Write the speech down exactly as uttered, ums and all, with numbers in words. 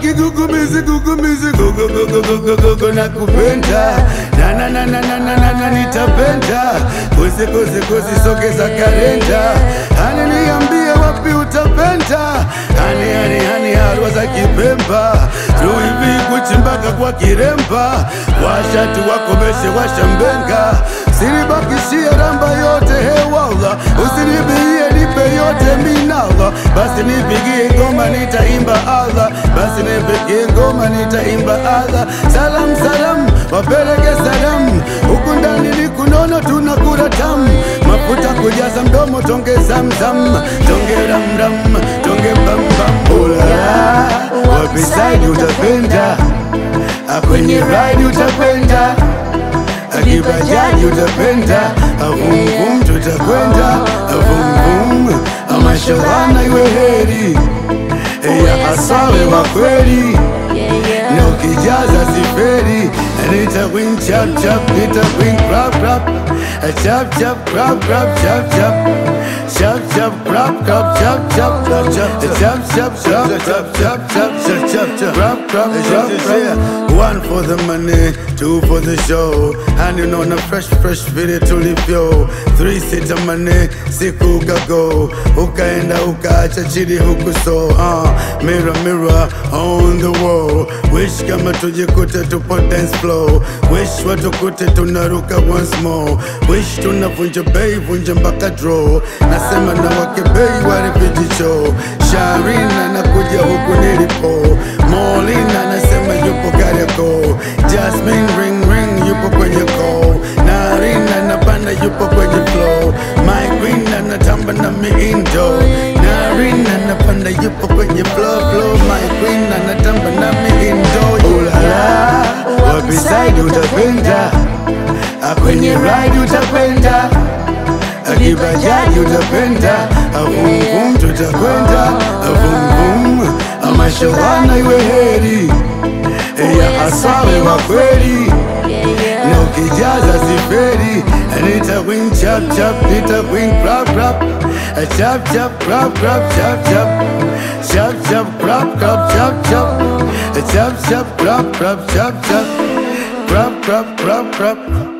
kigugumizi gugumizi gugu gugu gugu gugu nakupenda na na na na na na na na nitapenda kuzi kuzi kuzi sogeza kalenda hani niambie wapi utapenda hani hani hani harwa za Kipemba Louis V Gucci mpaka kwa Kiremba washa tu wakomeshe washa mbenga sinibakishie ramba yote hewala usinibie nipe yote minala basi nipigie ngoma nitaimba Allah basi nipigie ngoma nitaimba Allah salam salam wapeleke salam huku ndani ni kunono tunakula tamu mafuta kujaza mdomo tonge zamzam tonge ram ram tonge bam bam ulala wapi side utapenda kwenye ride utapenda akibajaji utapenda avum vum tutakwenda avum vum amashalana iwe heri ya asawe wa kweli na ukijaza siferi nita win chap chap nita win crap crap chap chap crap crap chap chap chap chap crap crap chap chap chap chap chap chap chap chap chap chap chap crap crap chap chap one for the money two for the show and you know na fresh fresh video tulivyo three sita money siku gago ukaenda ukaacha chini huku so uh, mirror mirror on the wall wish kama tujikute tupo dance floor wish watukute tunaruka once more wish tunavunja bei vunja mpaka draw nasema na wake bei waripijicho Sharina nakuja huku nilipo Molina nasema yupo Kariakoo Jasmine ring ring yupo kwenye call Narina napanda yupo kwenye flow My queen anatamba na miindo Narina napanda yupo kwenye flow flow My queen anatamba na miindo ulala wapi side utapenda kwenye ride utapenda akibajaji utapenda avum vum tutakwenda avum vum amashalana iwe heri ya asawe wa kweli na ukijaza siferi nita win chap chap nita win crap crap chap chap crap crap chap chap chap chap crap crap chap chap chap chap crap crap chap chap crap crap crap crap